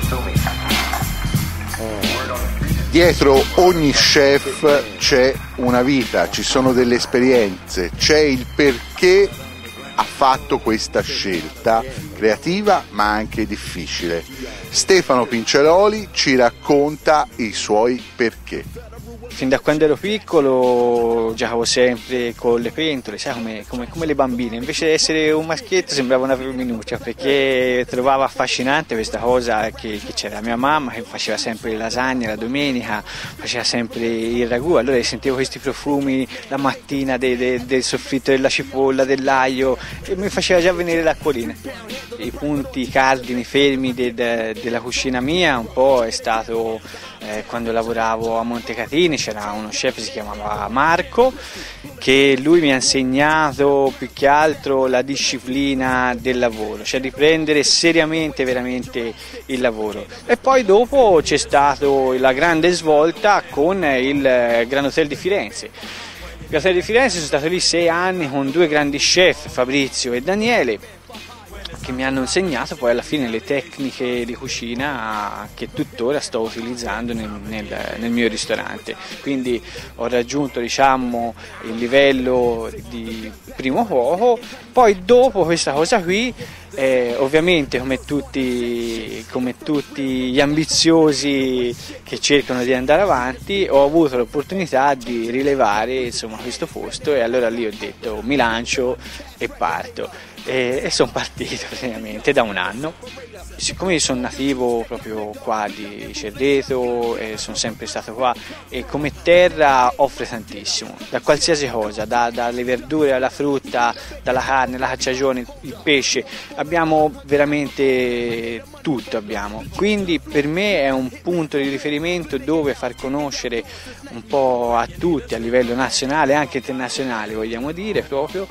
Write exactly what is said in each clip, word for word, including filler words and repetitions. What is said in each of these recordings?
Dietro ogni chef c'è una vita, ci sono delle esperienze, c'è il perché ha fatto questa scelta creativa ma anche difficile. Stefano Pinceroli ci racconta i suoi perché. Fin da quando ero piccolo giocavo sempre con le pentole, sai, come, come, come le bambine. Invece di essere un maschietto sembrava una femminuccia, perché trovavo affascinante questa cosa che, che c'era mia mamma che faceva sempre le lasagne la domenica, faceva sempre il ragù, allora sentivo questi profumi la mattina de, de, del soffritto della cipolla, dell'aglio, e mi faceva già venire l'acquolina. I punti cardini fermi de, de, della cucina mia un po' è stato eh, quando lavoravo a Montecatini. C'era uno chef che si chiamava Marco, che lui mi ha insegnato più che altro la disciplina del lavoro, cioè di prendere seriamente veramente il lavoro. E poi dopo c'è stata la grande svolta con il Grand Hotel di Firenze. Il Grand Hotel di Firenze sono stato lì sei anni con due grandi chef, Fabrizio e Daniele, che mi hanno insegnato poi alla fine le tecniche di cucina che tuttora sto utilizzando nel, nel, nel mio ristorante. Quindi ho raggiunto, diciamo, il livello di primo cuoco. Poi dopo questa cosa qui, eh, ovviamente come tutti, come tutti gli ambiziosi che cercano di andare avanti, ho avuto l'opportunità di rilevare, insomma, questo posto, e allora lì ho detto mi lancio e parto. E, e sono partito praticamente da un anno. Siccome io sono nativo proprio qua di Cerreto e sono sempre stato qua, e come terra offre tantissimo, da qualsiasi cosa, da, dalle verdure alla frutta, dalla carne, la cacciagione, il pesce, abbiamo veramente tutto abbiamo. Quindi per me è un punto di riferimento dove far conoscere un po' a tutti a livello nazionale e anche internazionale, vogliamo dire, proprio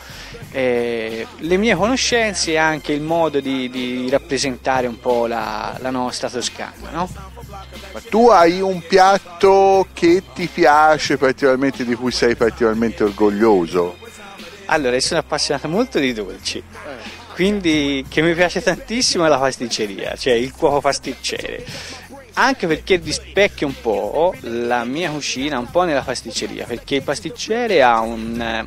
eh, le mie conoscenze e anche il modo di, di rappresentare un po' la, la nostra Toscana, no? Ma tu hai un piatto che ti piace particolarmente, di cui sei particolarmente orgoglioso? Allora, io sono appassionato molto di dolci, quindi che mi piace tantissimo è la pasticceria, cioè il cuoco pasticcere, anche perché rispecchia un po' la mia cucina un po' nella pasticceria, perché il pasticcere ha un...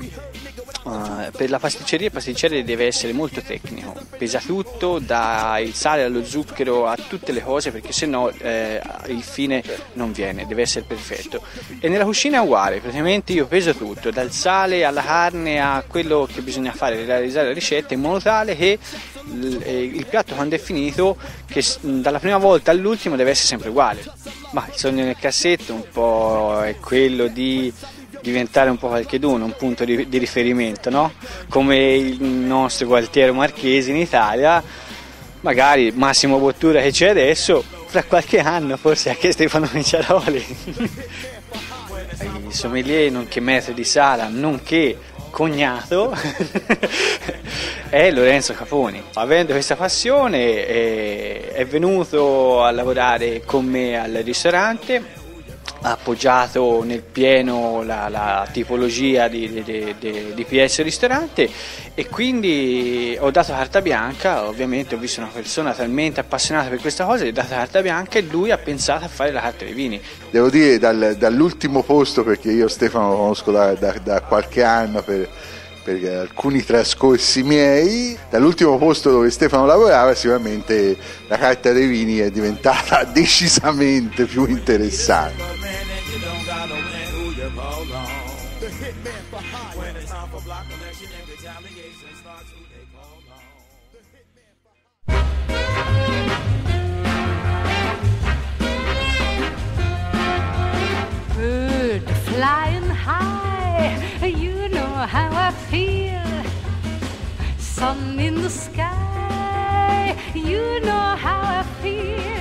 Uh, per la pasticceria il pasticcere deve essere molto tecnico, pesa tutto, dal sale allo zucchero a tutte le cose, perché sennò eh, il fine non viene, deve essere perfetto. E nella cucina è uguale, praticamente io peso tutto, dal sale alla carne a quello che bisogna fare per realizzare la ricetta, in modo tale che il, il piatto, quando è finito, che dalla prima volta all'ultimo deve essere sempre uguale. Ma il sogno nel cassetto un po' è quello di diventare un po' qualcheduno, un punto di, di riferimento, no? Come il nostro Gualtiero Marchesi in Italia, magari Massimo Bottura che c'è adesso, fra qualche anno forse anche Stefano Pinceroli. Il sommelier, nonché maître di sala, nonché cognato, è Lorenzo Caponi. Avendo questa passione è, è venuto a lavorare con me al ristorante, ha appoggiato nel pieno la, la tipologia di, di, di, di P S ristorante, e quindi ho dato carta bianca. Ovviamente ho visto una persona talmente appassionata per questa cosa, gli ho dato carta bianca e lui ha pensato a fare la carta dei vini. Devo dire dal, dall'ultimo posto, perché io Stefano lo conosco da, da, da qualche anno per, per alcuni trascorsi miei, dall'ultimo posto dove Stefano lavorava sicuramente la carta dei vini è diventata decisamente più interessante. Bird flying high, you know how I feel. Sun in the sky, you know how I feel.